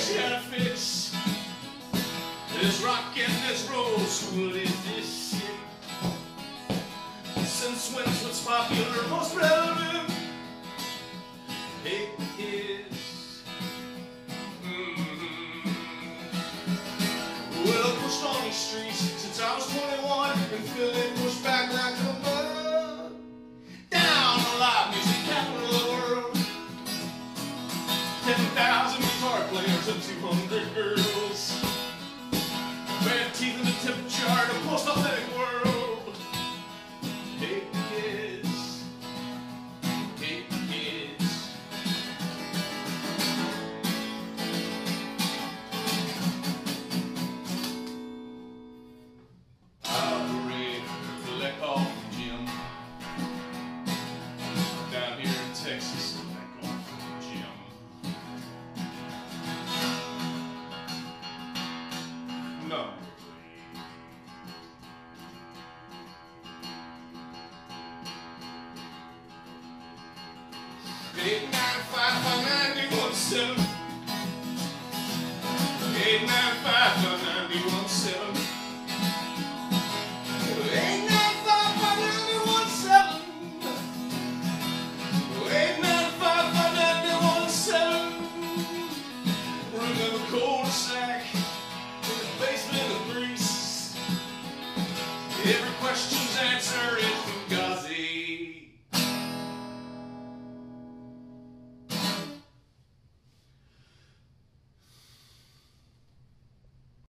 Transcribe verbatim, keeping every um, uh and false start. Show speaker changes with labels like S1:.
S1: she had a fix. This rock and this roll school is this shit. Since when's what's popular, most relevant? Hey kids. Mm-hmm. Well, I pushed on these streets since I was twenty-one and feeling pushed back like a bug. Down the live music capital of the world. ten thousand guitar players and two hundred girls. Red teeth in the tip jar in a post-authentic world. Hey kids, hey kids. I'll parade collect off from Jim. Down here in Texas, collect off from Jim. No. Eight nine five five ninety one seven. Eight nine five five ninety one seven. Eight nine five five ninety one seven. Eight nine five five ninety one seven. Room in the cul-de-sac. Basement of Greece. Every question's answer is